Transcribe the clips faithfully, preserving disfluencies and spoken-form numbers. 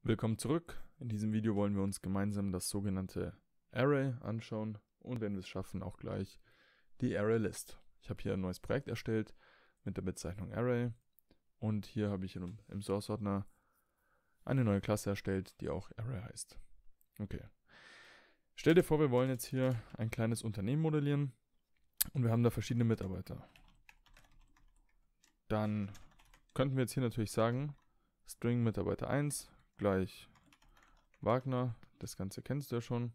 Willkommen zurück. In diesem Video wollen wir uns gemeinsam das sogenannte Array anschauen und wenn wir es schaffen, auch gleich die ArrayList. Ich habe hier ein neues Projekt erstellt mit der Bezeichnung Array und hier habe ich im, im Source-Ordner eine neue Klasse erstellt, die auch Array heißt. Okay. Stell dir vor, wir wollen jetzt hier ein kleines Unternehmen modellieren und wir haben da verschiedene Mitarbeiter. Dann könnten wir jetzt hier natürlich sagen, String Mitarbeiter eins gleich Wagner, das Ganze kennst du ja schon.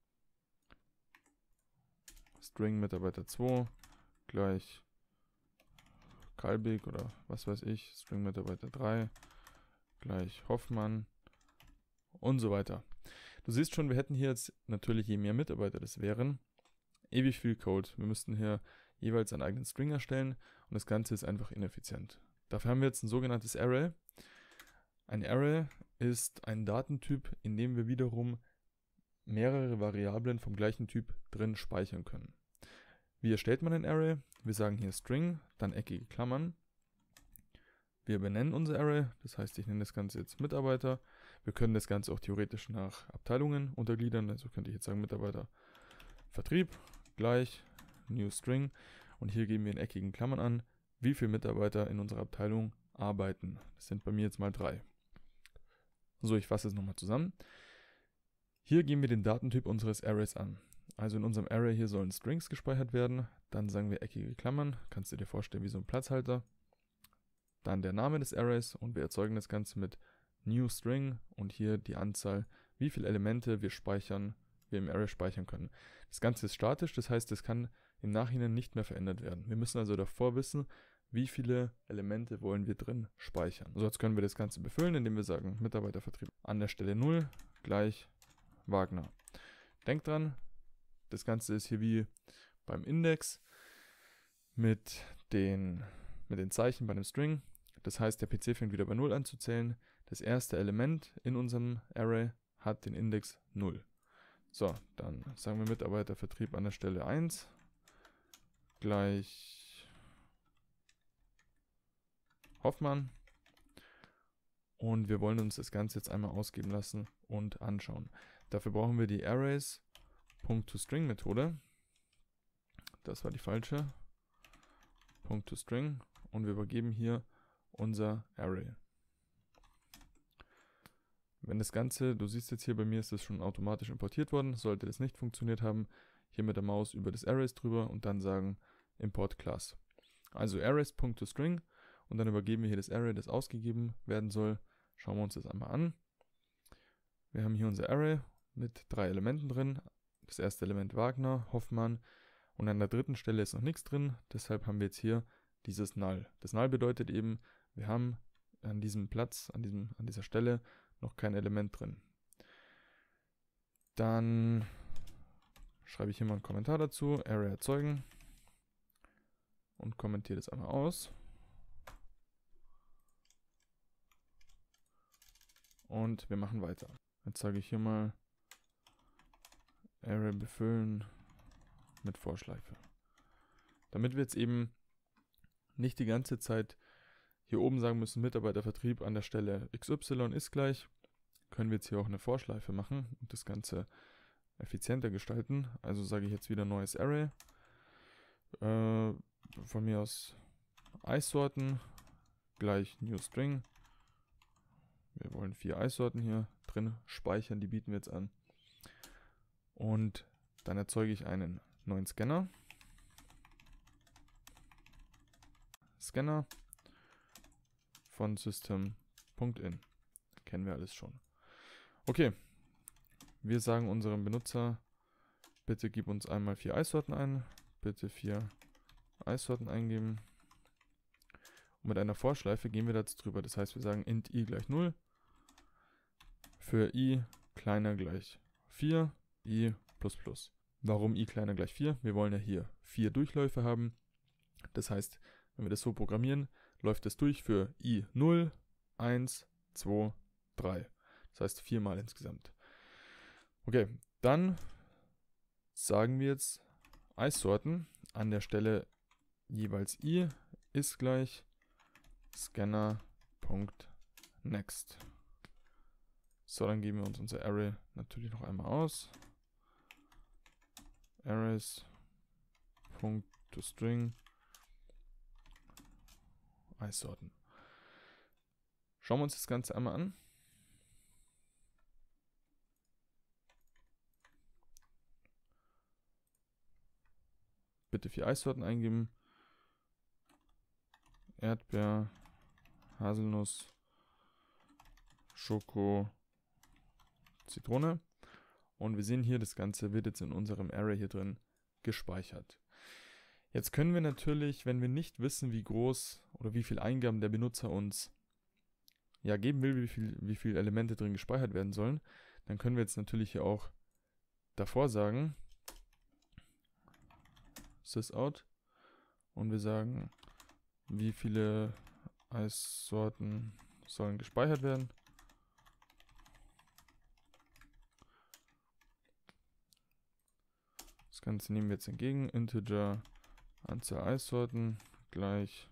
String Mitarbeiter zwei gleich Kalbig oder was weiß ich. String Mitarbeiter drei gleich Hoffmann und so weiter. Du siehst schon, wir hätten hier jetzt natürlich, je mehr Mitarbeiter das wären, ewig viel Code. Wir müssten hier jeweils einen eigenen String erstellen und das Ganze ist einfach ineffizient. Dafür haben wir jetzt ein sogenanntes Array. Ein Array ist ein Datentyp, in dem wir wiederum mehrere Variablen vom gleichen Typ drin speichern können. Wie erstellt man ein Array? Wir sagen hier String, dann eckige Klammern. Wir benennen unser Array, das heißt, ich nenne das Ganze jetzt Mitarbeiter. Wir können das Ganze auch theoretisch nach Abteilungen untergliedern, also könnte ich jetzt sagen Mitarbeiter Vertrieb gleich New String und hier geben wir in eckigen Klammern an, wie viele Mitarbeiter in unserer Abteilung arbeiten. Das sind bei mir jetzt mal drei. So, ich fasse es nochmal zusammen. Hier geben wir den Datentyp unseres Arrays an. Also in unserem Array hier sollen Strings gespeichert werden. Dann sagen wir eckige Klammern. Kannst du dir vorstellen wie so ein Platzhalter. Dann der Name des Arrays und wir erzeugen das Ganze mit New String und hier die Anzahl, wie viele Elemente wir speichern, wir im Array speichern können. Das Ganze ist statisch, das heißt, es kann im Nachhinein nicht mehr verändert werden. Wir müssen also davor wissen, wie viele Elemente wollen wir drin speichern. So, jetzt können wir das Ganze befüllen, indem wir sagen Mitarbeitervertrieb an der Stelle null gleich Wagner. Denkt dran, das Ganze ist hier wie beim Index mit den, mit den Zeichen bei einem String. Das heißt, der P C fängt wieder bei null an zu zählen. Das erste Element in unserem Array hat den Index null. So, dann sagen wir Mitarbeitervertrieb an der Stelle eins gleich Hoffmann und wir wollen uns das Ganze jetzt einmal ausgeben lassen und anschauen. Dafür brauchen wir die Arrays.toString-Methode. Das war die falsche. .toString und wir übergeben hier unser Array. Wenn das Ganze, du siehst jetzt hier bei mir ist das schon automatisch importiert worden, sollte das nicht funktioniert haben, hier mit der Maus über das Arrays drüber und dann sagen Import Class. Also Arrays.toString und dann übergeben wir hier das Array, das ausgegeben werden soll. Schauen wir uns das einmal an. Wir haben hier unser Array mit drei Elementen drin. Das erste Element Wagner, Hoffmann und an der dritten Stelle ist noch nichts drin. Deshalb haben wir jetzt hier dieses Null. Das Null bedeutet eben, wir haben an diesem Platz, an, diesem, an dieser Stelle noch kein Element drin. Dann schreibe ich hier mal einen Kommentar dazu, Array erzeugen und kommentiere das einmal aus. Und wir machen weiter. Jetzt sage ich hier mal Array befüllen mit Vorschleife. Damit wir jetzt eben nicht die ganze Zeit hier oben sagen müssen, Mitarbeitervertrieb an der Stelle X Y ist gleich, können wir jetzt hier auch eine Vorschleife machen und das Ganze effizienter gestalten. Also sage ich jetzt wieder neues Array. Äh, von mir aus Eissorten gleich New String. Wir wollen vier Eissorten hier drin speichern, die bieten wir jetzt an. Und dann erzeuge ich einen neuen Scanner. Scanner von System.in. Kennen wir alles schon. Okay, wir sagen unserem Benutzer, bitte gib uns einmal vier Eissorten ein. Bitte vier Eissorten eingeben. Und mit einer Vorschleife gehen wir dazu drüber. Das heißt, wir sagen int i gleich null. Für i kleiner gleich vier, i plus plus. Warum i kleiner gleich vier? Wir wollen ja hier vier Durchläufe haben. Das heißt, wenn wir das so programmieren, läuft es durch für i null, eins, zwei, drei. Das heißt viermal insgesamt. Okay, dann sagen wir jetzt Eissorten an der Stelle jeweils i ist gleich Scanner.next. So, dann geben wir uns unser Array natürlich noch einmal aus. Arrays, Punkt to String, iSorten. Schauen wir uns das Ganze einmal an. Bitte vier iSorten eingeben. Erdbeer, Haselnuss, Schoko, Zitrone. Und wir sehen hier, das Ganze wird jetzt in unserem Array hier drin gespeichert. Jetzt können wir natürlich, wenn wir nicht wissen, wie groß oder wie viel Eingaben der Benutzer uns ja geben will, wie viel, wie viele Elemente drin gespeichert werden sollen, dann können wir jetzt natürlich hier auch davor sagen, sysout, und wir sagen, wie viele iSorten sollen gespeichert werden. Das Ganze nehmen wir jetzt entgegen. Integer Anzahl iSorten gleich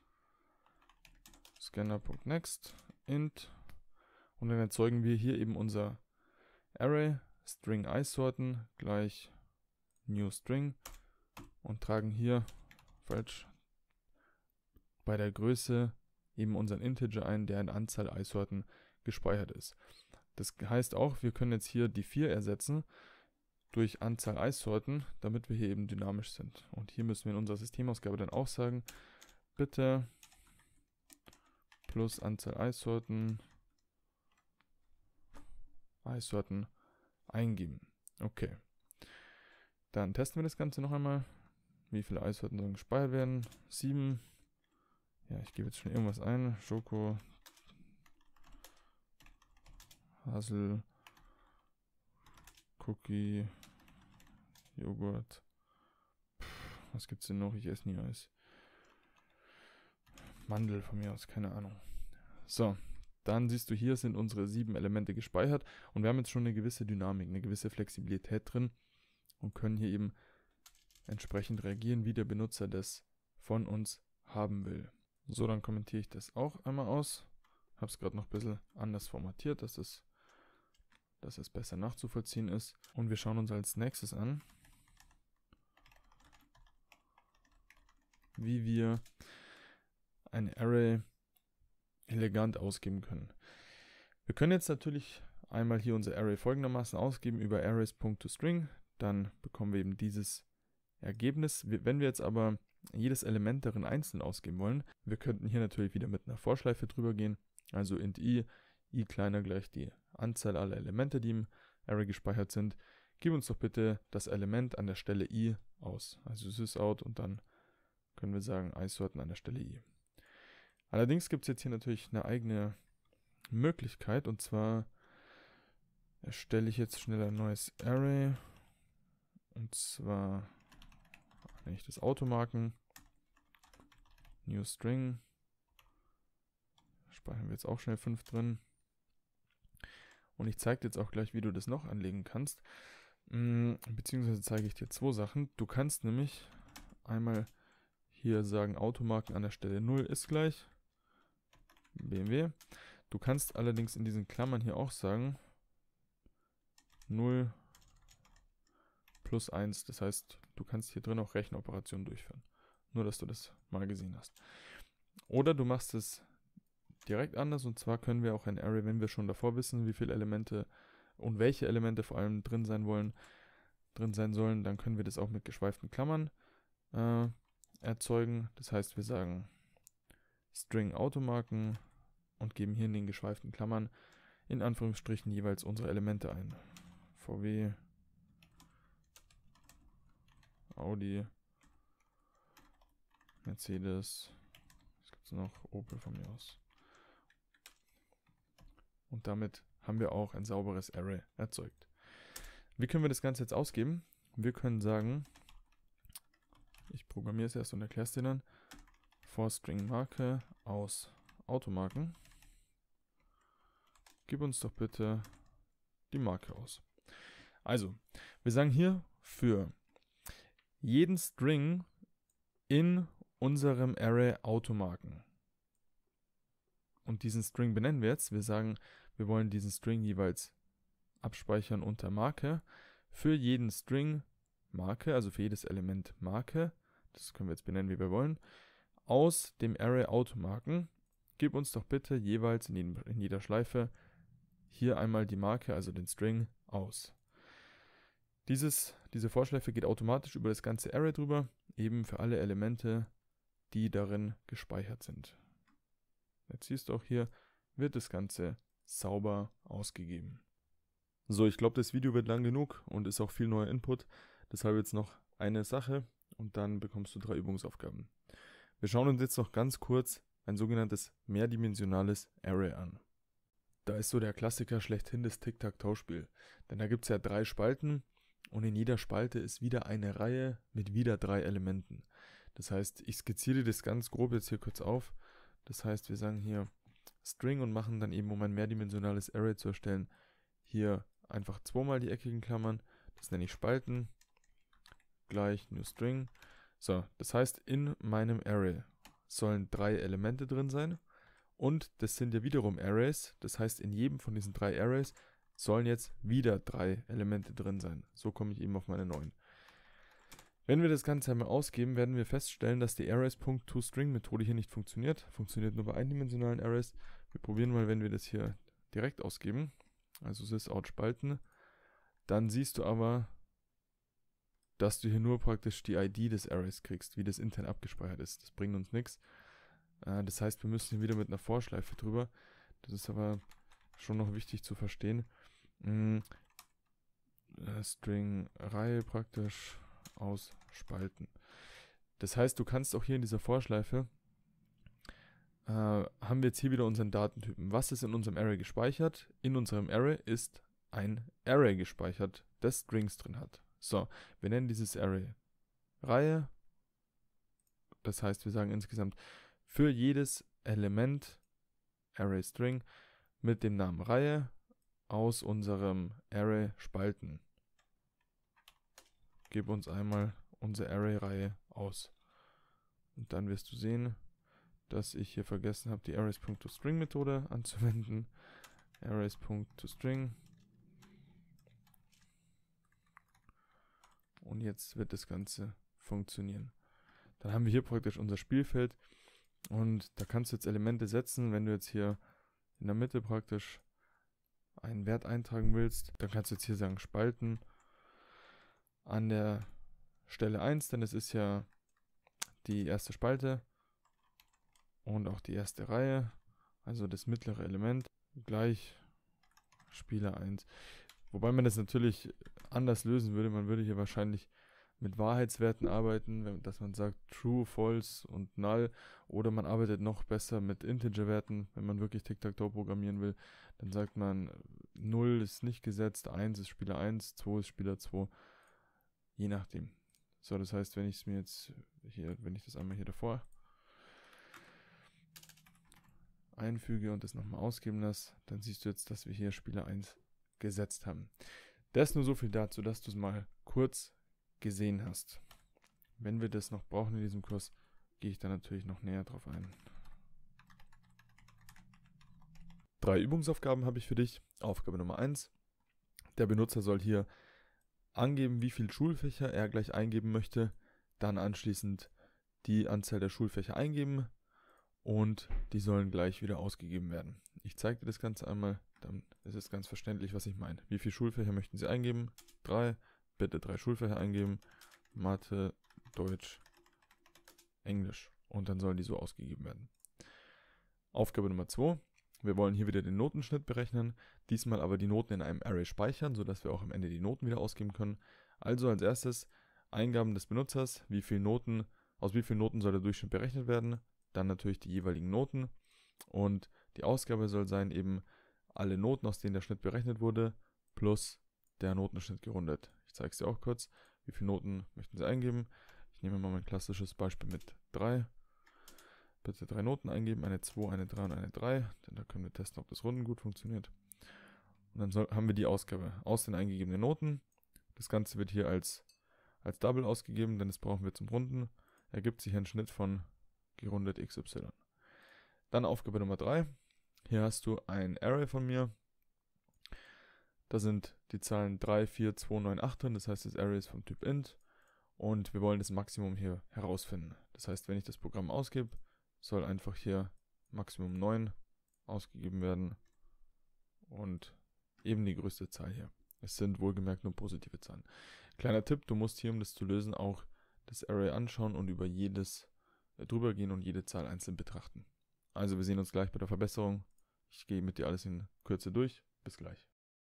Scanner.next int. Und dann erzeugen wir hier eben unser Array String iSorten gleich New String und tragen hier falsch bei der Größe eben unseren Integer ein, der in Anzahl iSorten gespeichert ist. Das heißt auch, wir können jetzt hier die vier ersetzen durch Anzahl iSorten, damit wir hier eben dynamisch sind. Und hier müssen wir in unserer Systemausgabe dann auch sagen, bitte plus Anzahl iSorten, iSorten eingeben. Okay. Dann testen wir das Ganze noch einmal. Wie viele iSorten sollen gespeichert werden? sieben. Ja, ich gebe jetzt schon irgendwas ein. Schoko, Hasel, Cookie, Joghurt. Puh, was gibt's denn noch? Ich esse nie Eis. Mandel von mir aus, keine Ahnung. So, dann siehst du, hier sind unsere sieben Elemente gespeichert und wir haben jetzt schon eine gewisse Dynamik, eine gewisse Flexibilität drin und können hier eben entsprechend reagieren, wie der Benutzer das von uns haben will. So, dann kommentiere ich das auch einmal aus. Habe es gerade noch ein bisschen anders formatiert, dass es, dass es besser nachzuvollziehen ist. Und wir schauen uns als nächstes an, wie wir ein Array elegant ausgeben können. Wir können jetzt natürlich einmal hier unser Array folgendermaßen ausgeben über arrays.toString. Dann bekommen wir eben dieses Ergebnis. Wenn wir jetzt aber jedes Element darin einzeln ausgeben wollen, wir könnten hier natürlich wieder mit einer Vorschleife drüber gehen. Also int i, i kleiner gleich die Anzahl aller Elemente, die im Array gespeichert sind. Gib uns doch bitte das Element an der Stelle i aus. Also sysout und dann können wir sagen iSorten an der Stelle i. Allerdings gibt es jetzt hier natürlich eine eigene Möglichkeit, und zwar erstelle ich jetzt schnell ein neues Array, und zwar nenne ich das Automarken, New String, speichern wir jetzt auch schnell fünf drin, und ich zeige dir jetzt auch gleich, wie du das noch anlegen kannst, beziehungsweise zeige ich dir zwei Sachen. Du kannst nämlich einmal hier sagen, Automarken an der Stelle null ist gleich B M W. Du kannst allerdings in diesen Klammern hier auch sagen, null plus eins. Das heißt, du kannst hier drin auch Rechenoperationen durchführen. Nur, dass du das mal gesehen hast. Oder du machst es direkt anders, und zwar können wir auch ein Array, wenn wir schon davor wissen, wie viele Elemente und welche Elemente vor allem drin sein wollen, drin sein sollen, dann können wir das auch mit geschweiften Klammern äh, erzeugen. Das heißt, wir sagen String Automarken und geben hier in den geschweiften Klammern in Anführungsstrichen jeweils unsere Elemente ein. V W, Audi, Mercedes, was gibt es noch? Opel von mir aus. Und damit haben wir auch ein sauberes Array erzeugt. Wie können wir das Ganze jetzt ausgeben? Wir können sagen, ich programmiere es erst und erkläre es dir dann, for String Marke aus Automarken. Gib uns doch bitte die Marke aus. Also, wir sagen hier für jeden String in unserem Array Automarken. Und diesen String benennen wir jetzt. Wir sagen, wir wollen diesen String jeweils abspeichern unter Marke. Für jeden String Marke, also für jedes Element Marke, das können wir jetzt benennen, wie wir wollen, aus dem Array Automarken, gib uns doch bitte jeweils in, jedem, in jeder Schleife hier einmal die Marke, also den String, aus. Dieses, diese Vorschleife geht automatisch über das ganze Array drüber, eben für alle Elemente, die darin gespeichert sind. Jetzt siehst du auch hier, wird das Ganze sauber ausgegeben. So, ich glaube, das Video wird lang genug und ist auch viel neuer Input. Deshalb jetzt noch eine Sache und dann bekommst du drei Übungsaufgaben. Wir schauen uns jetzt noch ganz kurz ein sogenanntes mehrdimensionales Array an. Da ist so der Klassiker schlechthin das Tic-Tac-Toe-Spiel. Denn da gibt es ja drei Spalten und in jeder Spalte ist wieder eine Reihe mit wieder drei Elementen. Das heißt, ich skizziere das ganz grob jetzt hier kurz auf. Das heißt, wir sagen hier String und machen dann eben, um ein mehrdimensionales Array zu erstellen, hier einfach zweimal die eckigen Klammern. Das nenne ich Spalten. Gleich New String. So, das heißt, in meinem Array sollen drei Elemente drin sein. Und das sind ja wiederum Arrays. Das heißt, in jedem von diesen drei Arrays sollen jetzt wieder drei Elemente drin sein. So komme ich eben auf meine neun. Wenn wir das Ganze einmal ausgeben, werden wir feststellen, dass die Arrays.toString-Methode hier nicht funktioniert. Funktioniert nur bei eindimensionalen Arrays. Wir probieren mal, wenn wir das hier direkt ausgeben. Also sysout Spalten. Dann siehst du aber, dass du hier nur praktisch die I D des Arrays kriegst, wie das intern abgespeichert ist. Das bringt uns nichts. Äh, das heißt, wir müssen hier wieder mit einer Vorschleife drüber. Das ist aber schon noch wichtig zu verstehen. Mm, äh, String Reihe praktisch aus Spalten. Das heißt, du kannst auch hier in dieser Vorschleife, äh, haben wir jetzt hier wieder unseren Datentypen. Was ist in unserem Array gespeichert? In unserem Array ist ein Array gespeichert, das Strings drin hat. So, wir nennen dieses Array Reihe. Das heißt, wir sagen insgesamt für jedes Element Array String mit dem Namen Reihe aus unserem Array Spalten. Gib uns einmal unsere Array-Reihe aus. Und dann wirst du sehen, dass ich hier vergessen habe, die Arrays.toString-Methode anzuwenden. Arrays.toString. Und jetzt wird das Ganze funktionieren. Dann haben wir hier praktisch unser Spielfeld. Und da kannst du jetzt Elemente setzen. Wenn du jetzt hier in der Mitte praktisch einen Wert eintragen willst, dann kannst du jetzt hier sagen Spalten. An der Stelle eins, denn es ist ja die erste Spalte und auch die erste Reihe, also das mittlere Element, gleich Spieler eins. Wobei man das natürlich anders lösen würde. Man würde hier wahrscheinlich mit Wahrheitswerten arbeiten, dass man sagt True, False und Null, oder man arbeitet noch besser mit Integer-Werten, wenn man wirklich Tic-Tac-Toe programmieren will. Dann sagt man null ist nicht gesetzt, eins ist Spieler eins, zwei ist Spieler zwei. Je nachdem. So, das heißt, wenn ich es mir jetzt hier, wenn ich das einmal hier davor einfüge und das nochmal ausgeben lasse, dann siehst du jetzt, dass wir hier Spieler eins gesetzt haben. Das nur so viel dazu, dass du es mal kurz gesehen hast. Wenn wir das noch brauchen in diesem Kurs, gehe ich da natürlich noch näher drauf ein. Drei Übungsaufgaben habe ich für dich. Aufgabe Nummer eins. Der Benutzer soll hier angeben, wie viele Schulfächer er gleich eingeben möchte, dann anschließend die Anzahl der Schulfächer eingeben und die sollen gleich wieder ausgegeben werden. Ich zeige dir das Ganze einmal, dann ist es ganz verständlich, was ich meine. Wie viele Schulfächer möchten Sie eingeben? Drei. Bitte drei Schulfächer eingeben. Mathe, Deutsch, Englisch. Und dann sollen die so ausgegeben werden. Aufgabe Nummer zwei. Wir wollen hier wieder den Notenschnitt berechnen, diesmal aber die Noten in einem Array speichern, sodass wir auch am Ende die Noten wieder ausgeben können. Also als erstes Eingaben des Benutzers, wie viele Noten, aus wie vielen Noten soll der Durchschnitt berechnet werden, dann natürlich die jeweiligen Noten und die Ausgabe soll sein eben alle Noten, aus denen der Schnitt berechnet wurde, plus der Notenschnitt gerundet. Ich zeige es dir auch kurz, wie viele Noten möchten Sie eingeben. Ich nehme mal mein klassisches Beispiel mit drei. Bitte drei Noten eingeben, eine zwei, eine drei und eine drei, denn da können wir testen, ob das Runden gut funktioniert. Und dann soll, haben wir die Ausgabe aus den eingegebenen Noten. Das Ganze wird hier als, als Double ausgegeben, denn das brauchen wir zum Runden. Ergibt sich ein Schnitt von gerundet X Y. Dann Aufgabe Nummer drei. Hier hast du ein Array von mir, Da sind die Zahlen drei, vier, zwei, neun, acht drin. Das heißt, das Array ist vom Typ int. Und wir wollen das Maximum hier herausfinden. Das heißt, wenn ich das Programm ausgebe, soll einfach hier Maximum neun ausgegeben werden. Und eben die größte Zahl hier. Es sind wohlgemerkt nur positive Zahlen. Kleiner Tipp, du musst hier, um das zu lösen, auch das Array anschauen und über jedes äh, drüber gehen und jede Zahl einzeln betrachten. Also wir sehen uns gleich bei der Verbesserung. Ich gehe mit dir alles in Kürze durch. Bis gleich.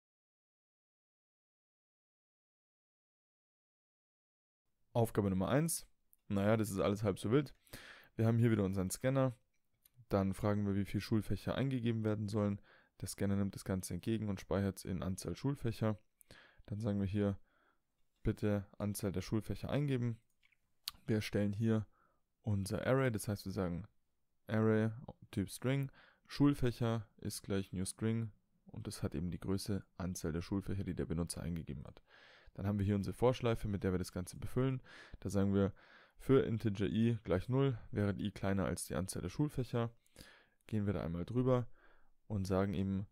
Aufgabe Nummer eins. Naja, das ist alles halb so wild. Wir haben hier wieder unseren Scanner. Dann fragen wir, wie viele Schulfächer eingegeben werden sollen. Der Scanner nimmt das Ganze entgegen und speichert es in Anzahl Schulfächer. Dann sagen wir hier, bitte Anzahl der Schulfächer eingeben. Wir erstellen hier unser Array, das heißt wir sagen Array Typ String, Schulfächer ist gleich New String und das hat eben die Größe Anzahl der Schulfächer, die der Benutzer eingegeben hat. Dann haben wir hier unsere Vorschleife, mit der wir das Ganze befüllen. Da sagen wir, für Integer i gleich null, während i kleiner als die Anzahl der Schulfächer. Gehen wir da einmal drüber und sagen eben,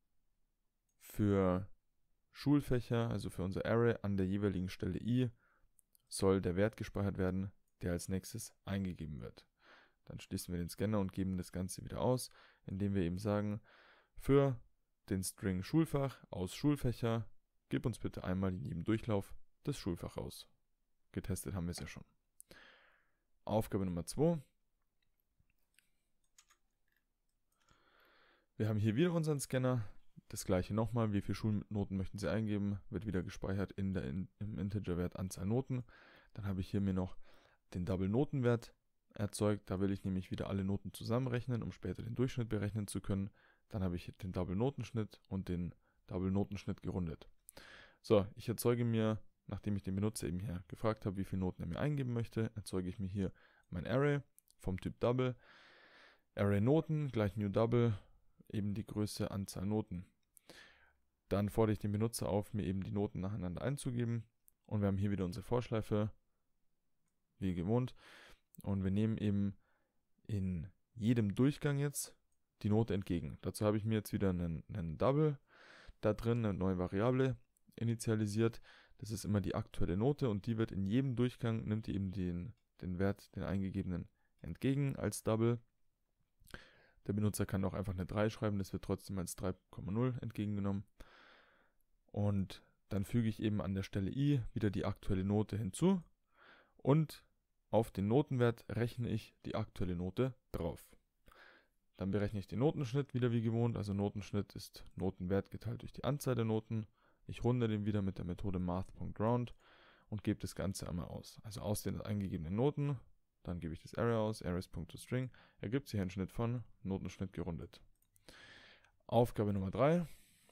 für Schulfächer, also für unser Array an der jeweiligen Stelle i, soll der Wert gespeichert werden, der als nächstes eingegeben wird. Dann schließen wir den Scanner und geben das Ganze wieder aus, indem wir eben sagen, für den String Schulfach aus Schulfächer, gib uns bitte einmal in jedem Durchlauf das Schulfach aus. Getestet haben wir es ja schon. Aufgabe Nummer zwei. Wir haben hier wieder unseren Scanner. Das gleiche nochmal, wie viele Schulnoten möchten Sie eingeben, wird wieder gespeichert in der in, im Integerwert Anzahl Noten. Dann habe ich hier mir noch den Double-Notenwert erzeugt. Da will ich nämlich wieder alle Noten zusammenrechnen, um später den Durchschnitt berechnen zu können. Dann habe ich den Double-Notenschnitt und den Double-Notenschnitt gerundet. So, ich erzeuge mir, nachdem ich den Benutzer eben hier gefragt habe, wie viele Noten er mir eingeben möchte, erzeuge ich mir hier mein Array vom Typ Double. Array Noten gleich New Double, eben die größte Anzahl Noten. Dann fordere ich den Benutzer auf, mir eben die Noten nacheinander einzugeben. Und wir haben hier wieder unsere Vorschleife, wie gewohnt. Und wir nehmen eben in jedem Durchgang jetzt die Note entgegen. Dazu habe ich mir jetzt wieder einen, einen Double da drin, eine neue Variable initialisiert. Das ist immer die aktuelle Note und die wird in jedem Durchgang, nimmt die eben den, den Wert, den eingegebenen, entgegen als Double. Der Benutzer kann auch einfach eine drei schreiben, das wird trotzdem als drei Komma null entgegengenommen. Und dann füge ich eben an der Stelle i wieder die aktuelle Note hinzu und auf den Notenwert rechne ich die aktuelle Note drauf. Dann berechne ich den Notenschnitt wieder wie gewohnt, also Notenschnitt ist Notenwert geteilt durch die Anzahl der Noten. Ich runde den wieder mit der Methode math.round und gebe das Ganze einmal aus. Also aus den eingegebenen Noten, dann gebe ich das Array aus, arrays.toString, ergibt sich ein Schnitt von Notenschnitt gerundet. Aufgabe Nummer drei.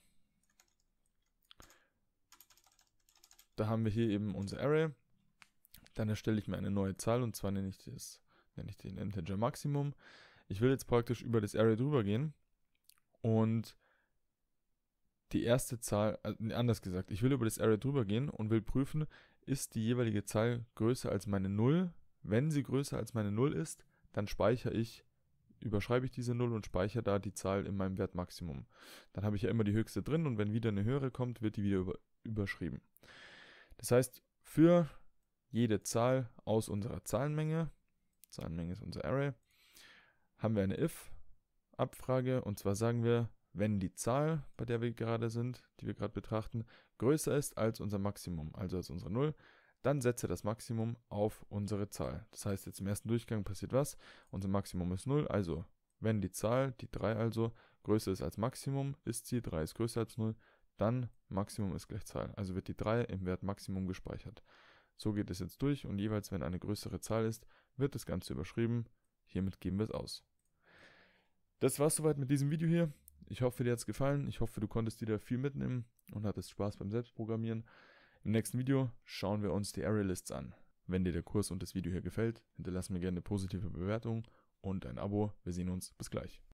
Da haben wir hier eben unser Array. Dann erstelle ich mir eine neue Zahl und zwar nenne ich, das, nenne ich den Integer Maximum. Ich will jetzt praktisch über das Array drüber gehen und die erste Zahl, also anders gesagt, ich will über das Array drüber gehen und will prüfen, ist die jeweilige Zahl größer als meine null. Wenn sie größer als meine null ist, dann speichere ich, überschreibe ich diese null und speichere da die Zahl in meinem Wert Maximum. Dann habe ich ja immer die höchste drin und wenn wieder eine höhere kommt, wird die wieder über, überschrieben. Das heißt, für jede Zahl aus unserer Zahlenmenge, Zahlenmenge ist unser Array, haben wir eine if-Abfrage und zwar sagen wir, wenn die Zahl, bei der wir gerade sind, die wir gerade betrachten, größer ist als unser Maximum, also als unsere null, dann setze das Maximum auf unsere Zahl. Das heißt, jetzt im ersten Durchgang passiert was? Unser Maximum ist null, also wenn die Zahl, die drei also, größer ist als Maximum, ist sie, drei ist größer als null, dann Maximum ist gleich Zahl. Also wird die drei im Wert Maximum gespeichert. So geht es jetzt durch und jeweils, wenn eine größere Zahl ist, wird das Ganze überschrieben. Hiermit geben wir es aus. Das war's soweit mit diesem Video hier. Ich hoffe, dir hat es gefallen. Ich hoffe, du konntest wieder viel mitnehmen und hattest Spaß beim Selbstprogrammieren. Im nächsten Video schauen wir uns die ArrayLists an. Wenn dir der Kurs und das Video hier gefällt, hinterlass mir gerne eine positive Bewertung und ein Abo. Wir sehen uns. Bis gleich.